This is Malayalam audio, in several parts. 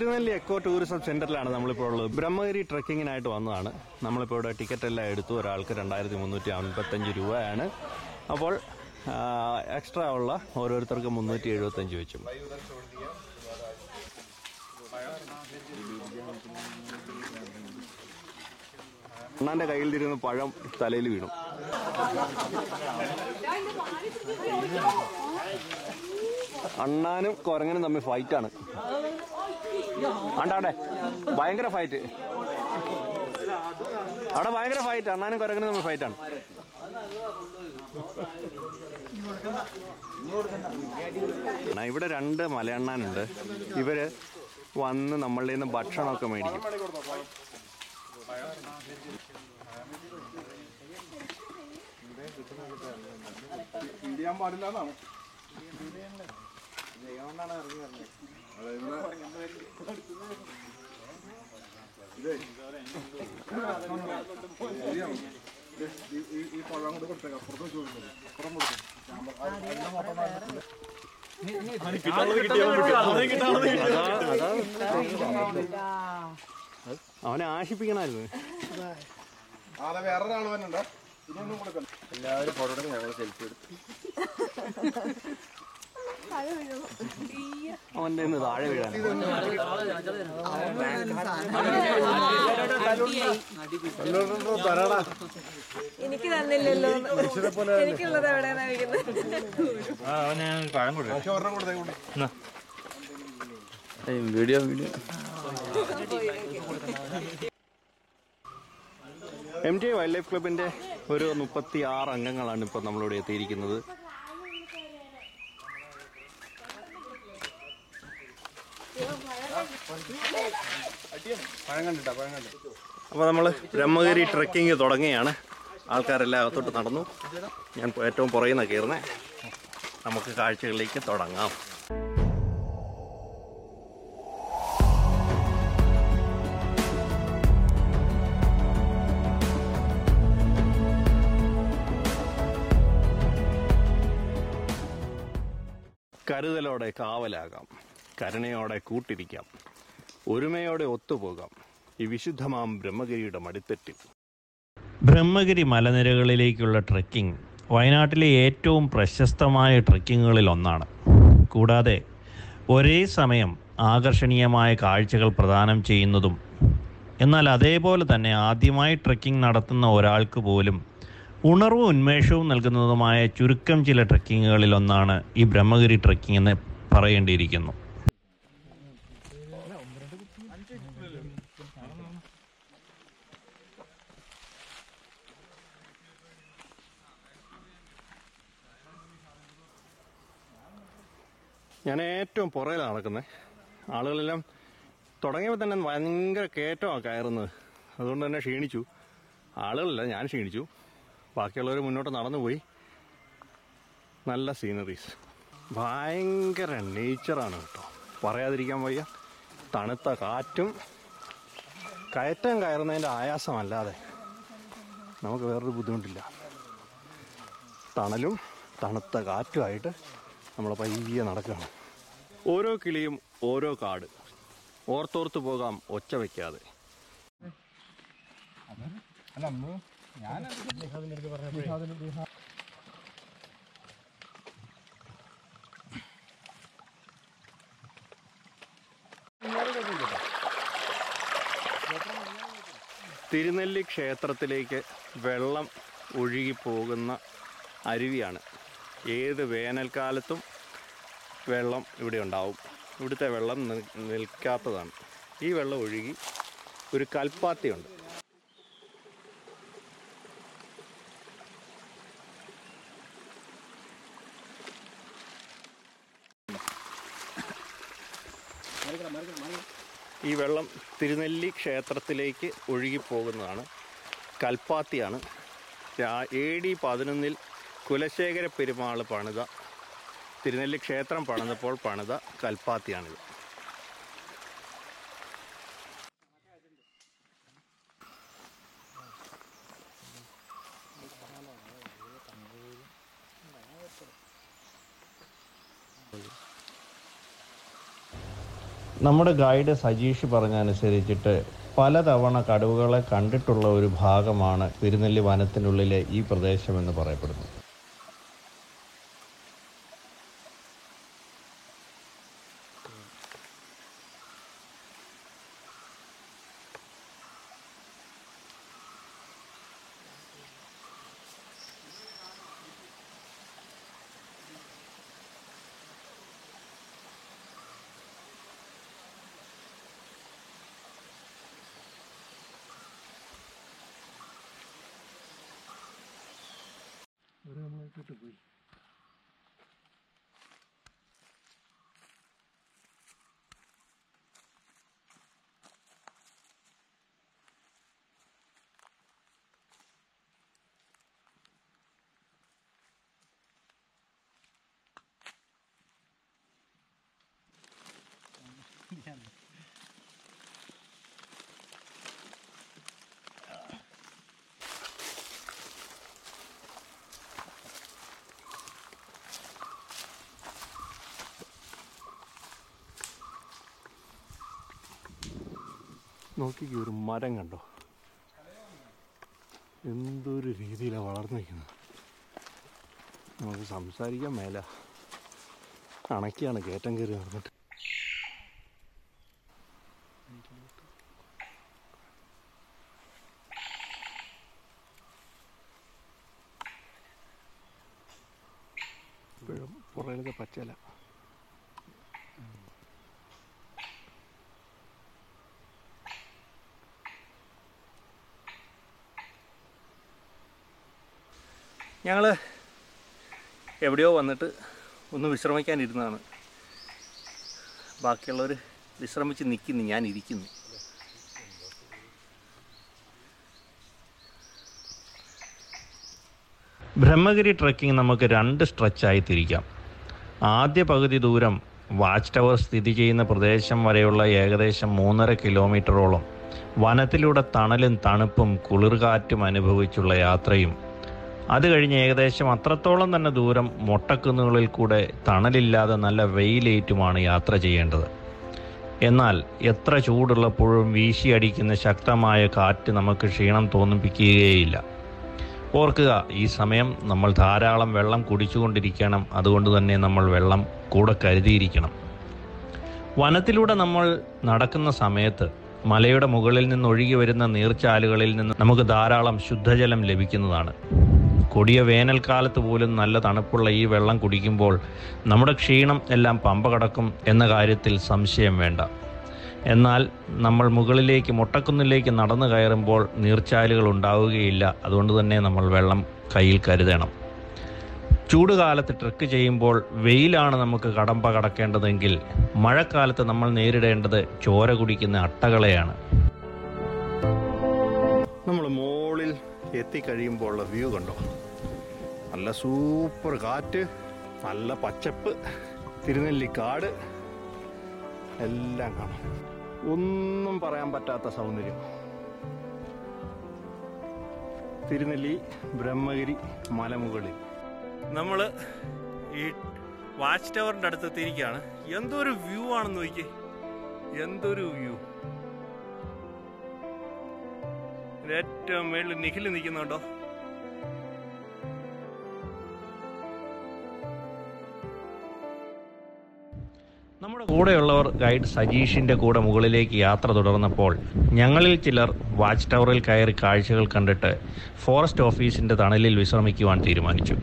തിരുനെല്ലി എക്കോ ടൂറിസം സെന്ററിലാണ് നമ്മളിപ്പോൾ ഉള്ളത്. ബ്രഹ്മഗിരി ട്രെക്കിങ്ങിനായിട്ട് വന്നതാണ്. നമ്മളിപ്പോൾ ഇവിടെ ടിക്കറ്റ് എല്ലാം എടുത്തു. ഒരാൾക്ക് 2355 രൂപയാണ്. അപ്പോൾ എക്സ്ട്രാ ഉള്ള ഓരോരുത്തർക്ക് 375 വെച്ചു. അണ്ണാന്റെ കയ്യിലിരുന്ന് പഴം തലയിൽ വീണു. അണ്ണാനും കുരങ്ങനും തമ്മിൽ ഫൈറ്റാണ്. ആണ്ടാടെ ഭയങ്കര ഫൈറ്റ്. അവിടെ ഭയങ്കര ഫൈറ്റ്. അണ്ണാനും കുരങ്ങനും തമ്മിൽ ഫൈറ്റാണ്. ഇവിടെ 2 മലയണ്ണാനുണ്ട്. ഇവര് വന്ന് നമ്മളുടെ നിന്ന് ഭക്ഷണമൊക്കെ മേടിക്കും. അവനെ ആശിപ്പിക്കണമായിരുന്നു. എല്ലാവരും ഫോട്ടോ എടുത്ത് ഞങ്ങൾ സെൽഫി എടുത്തു. അവന്റെ താഴെ വീഴാൻ എനിക്ക് തന്നില്ലല്ലോ. എനിക്കുള്ളത് എവിടെയാണ് വീഡിയോ MTI വൈൽഡ് ലൈഫ് ക്ലബിന്റെ ഒരു 36 അംഗങ്ങളാണ് ഇപ്പോൾ നമ്മളിവിടെ എത്തിയിരിക്കുന്നത്. അപ്പോൾ നമ്മൾ ബ്രഹ്മഗിരി ട്രെക്കിങ് തുടങ്ങിയാണ്. ആൾക്കാരെല്ലാം അകത്തോട്ട് നടന്നു. ഞാൻ ഏറ്റവും പുറകിൽ നിന്നാണ് കയറുന്നത്. നമുക്ക് കാഴ്ചകളിലേക്ക് തുടങ്ങാം. കരുതലോടെ കാവലാകാം, കരുണയോടെ കൂട്ടിരിക്കാം, ഒരുമയോടെ ഒത്തുപോകാം ഈ വിശുദ്ധമാം ബ്രഹ്മഗിരിയുടെ മടിത്തട്ടിൽ. ബ്രഹ്മഗിരി മലനിരകളിലേക്കുള്ള ട്രെക്കിംഗ് വയനാട്ടിലെ ഏറ്റവും പ്രശസ്തമായ ട്രെക്കിങ്ങുകളിൽ ഒന്നാണ്. കൂടാതെ ഒരേ സമയം ആകർഷണീയമായ കാഴ്ചകൾ പ്രദാനം ചെയ്യുന്നതും, എന്നാൽ അതേപോലെ തന്നെ ആദ്യമായി ട്രെക്കിംഗ് നടത്തുന്ന ഒരാൾക്ക് പോലും ഉണർവും ഉന്മേഷവും നൽകുന്നതുമായ ചുരുക്കം ചില ട്രെക്കിങ്ങുകളിൽ ഒന്നാണ് ഈ ബ്രഹ്മഗിരി ട്രെക്കിംഗ് എന്ന് പറയേണ്ടിയിരിക്കുന്നു. ഞാൻ ഏറ്റവും പുറകിലാണ് നടക്കുന്നത്. ആളുകളെല്ലാം തുടങ്ങിയപ്പോൾ തന്നെ ഭയങ്കര കയറ്റമാണ് കയറുന്നത്. അതുകൊണ്ട് തന്നെ ക്ഷീണിച്ചു. ആളുകളല്ല, ഞാൻ ക്ഷീണിച്ചു. ബാക്കിയുള്ളവർ മുന്നോട്ട് നടന്നുപോയി. നല്ല സീനറീസ്, ഭയങ്കര നേച്ചറാണ് കേട്ടോ, പറയാതിരിക്കാൻ വയ്യ. തണുത്ത കാറ്റും കയറ്റം കയറുന്നതിൻ്റെ ആയാസമല്ലാതെ നമുക്ക് വേറൊരു ബുദ്ധിമുട്ടില്ല. തണലും തണുത്ത കാറ്റുമായിട്ട് നമ്മൾ പയ്യെ നടക്കുകയാണ്. ഓരോ കിളിയും ഓരോ കാട്, ഓർത്തോർത്ത് പോകാം ഒച്ച വയ്ക്കാതെ. തിരുനെല്ലി ക്ഷേത്രത്തിലേക്ക് വെള്ളം ഒഴുകിപ്പോകുന്ന അരുവിയാണ്. ഏത് വേനൽക്കാലത്തും വെള്ളം ഇവിടെ ഉണ്ടാവും. ഇവിടുത്തെ വെള്ളം നിൽക്കാത്തതാണ്. ഈ വെള്ളം ഒഴുകി ഒരു കൽപ്പാത്തിയുണ്ട്. ഈ വെള്ളം തിരുനെല്ലി ക്ഷേത്രത്തിലേക്ക് ഒഴുകിപ്പോകുന്നതാണ്. കൽപ്പാത്തിയാണ്. AD 11 കുലശേഖര പെരുമാൾ പണിത, തിരുനെല്ലി ക്ഷേത്രം പണിതപ്പോൾ പണിത കൽപ്പാത്തിയാണിത്. നമ്മുടെ ഗൈഡ് സജീഷ് പറഞ്ഞനുസരിച്ചിട്ട് പലതവണ കടുവകളെ കണ്ടിട്ടുള്ള ഒരു ഭാഗമാണ് തിരുനെല്ലി വനത്തിനുള്ളിലെ ഈ പ്രദേശമെന്ന് പറയപ്പെടുന്നു. പോയി നോക്കിക്കോ, ഒരു മരം കണ്ടോ, എന്തൊരു രീതിയിലാണ് വളർന്നു നിൽക്കുന്നത്. നമുക്ക് സംസാരിക്കാൻ മേല, അണക്കിയാണ് കയറ്റം കയറി നടന്നിട്ട്. ഇപ്പോഴും പുറകിലത്തെ പച്ചല. ഞങ്ങൾ എവിടെയോ വന്നിട്ട് ഒന്ന് വിശ്രമിക്കാനിരുന്നതാണ്. ബാക്കിയുള്ളവർ വിശ്രമിച്ച് നിൽക്കുന്നു, ഞാൻ ഇരിക്കുന്നു. ബ്രഹ്മഗിരി ട്രെക്കിംഗ് നമുക്ക് 2 സ്ട്രെച്ചായി തിരിക്കാം. ആദ്യ പകുതി ദൂരം വാച്ച് ടവർ സ്ഥിതി ചെയ്യുന്ന പ്രദേശം വരെയുള്ള ഏകദേശം 3.5 കിലോമീറ്ററോളം വനത്തിലൂടെ തണലും തണുപ്പും കുളിർകാറ്റും അനുഭവിച്ചുള്ള യാത്രയും, അത് കഴിഞ്ഞ് ഏകദേശം അത്രത്തോളം തന്നെ ദൂരം മൊട്ടക്കുന്നുകളിൽ കൂടെ തണലില്ലാതെ നല്ല വെയിലേറ്റുമാണ് യാത്ര ചെയ്യേണ്ടത്. എന്നാൽ എത്ര ചൂടുള്ളപ്പോഴും വീശിയടിക്കുന്ന ശക്തമായ കാറ്റ് നമുക്ക് ക്ഷീണം തോന്നിപ്പിക്കുകയില്ല. ഓർക്കുക, ഈ സമയം നമ്മൾ ധാരാളം വെള്ളം കുടിച്ചുകൊണ്ടിരിക്കണം. അതുകൊണ്ട് തന്നെ നമ്മൾ വെള്ളം കൂടെ കരുതിയിരിക്കണം. വനത്തിലൂടെ നമ്മൾ നടക്കുന്ന സമയത്ത് മലയുടെ മുകളിൽ നിന്ന് ഒഴുകി വരുന്ന നീർച്ചാലുകളിൽ നിന്ന് നമുക്ക് ധാരാളം ശുദ്ധജലം ലഭിക്കുന്നതാണ്. കൊടിയ വേനൽക്കാലത്ത് പോലും നല്ല തണുപ്പുള്ള ഈ വെള്ളം കുടിക്കുമ്പോൾ നമ്മുടെ ക്ഷീണം എല്ലാം പമ്പ കടക്കും എന്ന കാര്യത്തിൽ സംശയം വേണ്ട. എന്നാൽ നമ്മൾ മുകളിലേക്ക് മൊട്ടക്കുന്നിലേക്ക് നടന്നു കയറുമ്പോൾ നീർച്ചാലുകൾ ഉണ്ടാവുകയില്ല. അതുകൊണ്ട് തന്നെ നമ്മൾ വെള്ളം കയ്യിൽ കരുതണം. ചൂടുകാലത്ത് ട്രെക്ക് ചെയ്യുമ്പോൾ വെയിലാണ് നമുക്ക് കടമ്പ കടക്കേണ്ടതെങ്കിൽ മഴക്കാലത്ത് നമ്മൾ നേരിടേണ്ടത് ചോര കുടിക്കുന്ന അട്ടകളെയാണ്. നമ്മൾ മുകളിൽ എത്തിക്കഴിയുമ്പോൾ ഉള്ള വ്യൂ കണ്ടോ, നല്ല സൂപ്പർ കാറ്റ്, നല്ല പച്ചപ്പ്, തിരുനെല്ലിക്കാട് എല്ലാം കാണാം. ഒന്നും പറയാൻ പറ്റാത്ത സൗന്ദര്യം. തിരുനെല്ലി ബ്രഹ്മഗിരി മലമുകളിൽ നമ്മൾ ഈ വാച്ച് ടവറിൻ്റെ അടുത്തെത്തിയിരിക്കുകയാണ്. എന്തൊരു വ്യൂ ആണെന്ന് നോക്കിയേ, എന്തൊരു വ്യൂ. ഏറ്റവും മേളിൽ നിഖിൽ നിൽക്കുന്നുണ്ടോ? നമ്മുടെ കൂടെയുള്ളവർ ഗൈഡ് സജീഷിന്റെ കൂടെ മുകളിലേക്ക് യാത്ര തുടർന്നപ്പോൾ ഞങ്ങളിൽ ചിലർ വാച്ച് ടവറിൽ കയറി കാഴ്ചകൾ കണ്ടിട്ട് ഫോറസ്റ്റ് ഓഫീസിന്റെ തണലിൽ വിശ്രമിക്കുവാൻ തീരുമാനിച്ചു.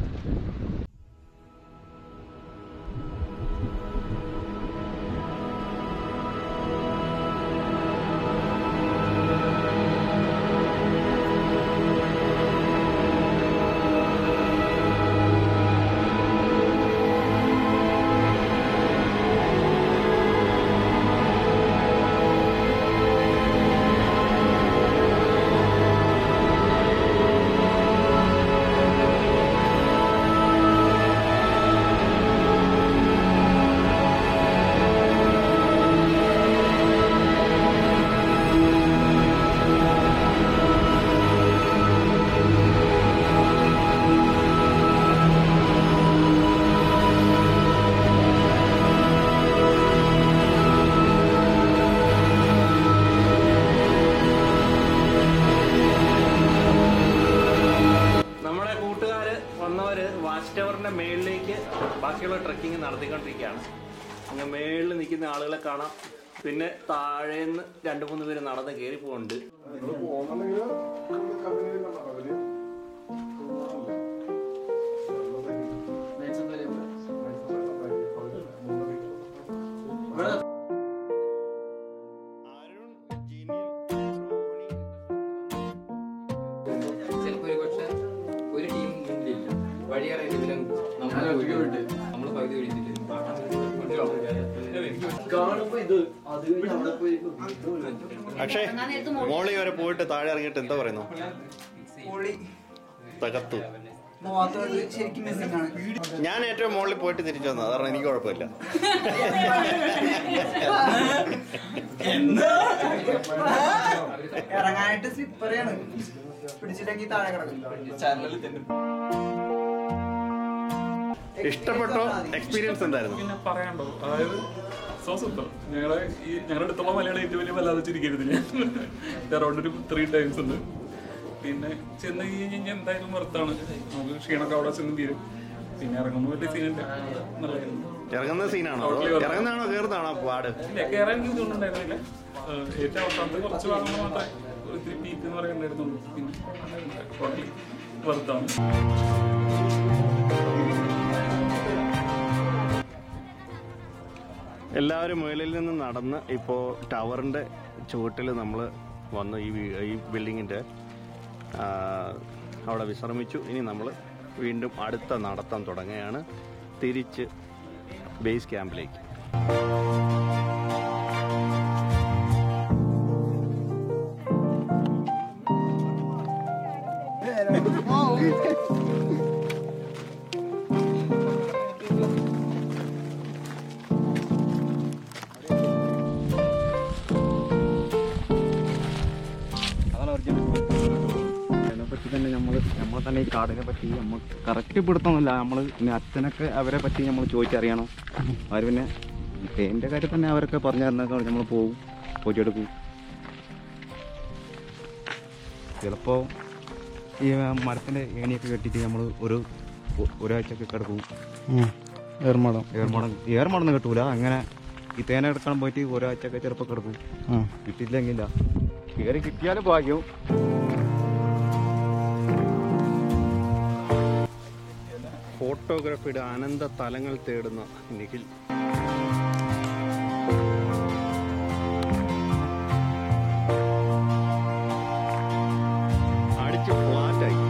മുകളിലേക്ക് ബാക്കിയുള്ള ട്രക്കിംഗ് നടത്തിക്കൊണ്ടിരിക്കുകയാണ്. അങ്ങ് മേളിൽ നിൽക്കുന്ന ആളുകളെ കാണാം. പിന്നെ താഴേന്ന് 2-3 പേര് നടന്ന് കയറി പോകുന്നുണ്ട്. പക്ഷേ മോളി വരെ പോയിട്ട് താഴെ ഇറങ്ങിയിട്ട് എന്താ പറയുന്നു? തകർത്തു. ഞാൻ ഏറ്റവും മുകളിൽ പോയിട്ട് തിരിച്ചു വന്നത്, അതാണ് എനിക്ക് കുഴപ്പമില്ല. ഇറങ്ങാനായിട്ട് സ്ലിപ്പറിയാണ്, പിടിച്ചില്ലെങ്കിൽ താഴെ കിടക്കും. ഇഷ്ടപ്പെട്ടോ? എക്സ്പീരിയൻസ് എന്തായിരുന്നു? പിന്നെ പറയാണ്ടോ, അതായത് സൂപ്പർ. ഞങ്ങളുടെ അടുത്തുള്ള മലയാളം ഏറ്റവും വലിയ വല്ലാതെ ചിരിക്കരുത്. ഞാൻ അറൗണ്ട് ഒരു 3 times ഉണ്ട്. പിന്നെ ചെന്ന് കഴിഞ്ഞാൽ എന്തായാലും വർത്താണ്. നമുക്ക് ക്ഷീണമൊക്കെ അവിടെ ചെന്ന് തീരും. പിന്നെ ഇറങ്ങുമ്പോൾ വലിയ സീനില്ല, നല്ലതായിരുന്നു. ഇറങ്ങുന്ന സീനാണോ? ഇറങ്ങുന്നതാണോ കയറുന്നതാണോ പാട്? ഇല്ല, കയറാൻ എനിക്ക് ഇതൊന്നുണ്ടായിരുന്നില്ല. ഏറ്റവും അവസാനത്തെ കുറച്ച് ഭാഗങ്ങൾ മാത്രമേ ഒത്തിരി പീക്ക് എന്ന് പറയുന്നുണ്ടായിരുന്നുള്ളൂ. പിന്നെ ടോട്ടലി വർത്താണ്. എല്ലാവരും മുകളിൽ നിന്ന് നടന്ന് ഇപ്പോൾ ടവറിൻ്റെ ചുവട്ടിൽ നമ്മൾ വന്ന് ഈ ബിൽഡിങ്ങിൻ്റെ അവിടെ വിശ്രമിച്ചു. ഇനി നമ്മൾ വീണ്ടും അടുത്ത നടത്തം തുടങ്ങുകയാണ്, തിരിച്ച് ബേസ് ക്യാമ്പിലേക്ക്. നമ്മൾ തന്നെ ഈ കാടിനെ പറ്റി നമ്മൾ കറക്റ്റ് പിടുത്തൊന്നുമില്ല. നമ്മൾ അച്ഛനൊക്കെ അവരെ പറ്റി നമ്മൾ ചോദിച്ചറിയണം. അവർ പിന്നെ തേൻ്റെ കാര്യം തന്നെ അവരൊക്കെ പറഞ്ഞു തരുന്നൊക്കെ നമ്മൾ പോവും, പോയിട്ടെടുക്കും. ചിലപ്പോൾ ഈ മരത്തിൻ്റെ ഏണിയൊക്കെ കെട്ടിയിട്ട് നമ്മൾ ഒരാഴ്ചയൊക്കെ കിടക്കും. ഏർമാടൊന്നും കിട്ടൂല. അങ്ങനെ ഈ തേന എടുക്കാൻ പോയിട്ട് ഒരാഴ്ചയൊക്കെ ചിലപ്പോൾ കിടക്കും. കിട്ടിയില്ലെങ്കില്ല, കയറി കിട്ടിയാലും ഭാഗ്യവും. ഫോട്ടോഗ്രാഫിയുടെ അനന്ത തലങ്ങൾ തേടുന്ന നിഖിൽ. അടിച്ച് ഫ്ലാറ്റായി.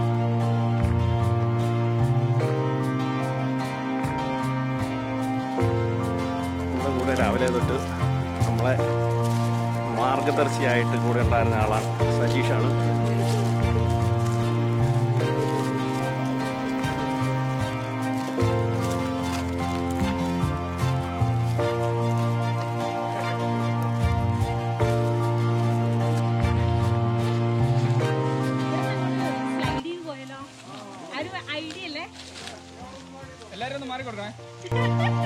നമ്മുടെ കൂടെ രാവിലെ തൊട്ട് നമ്മളെ മാർഗദർശിയായിട്ട് കൂടെ ഉണ്ടായിരുന്ന ആളാണ് സജീഷാണ്. ഐഡിയ അല്ലേ? എല്ലാരും ഒന്ന് മാറിക്കൊടുക്കണേ.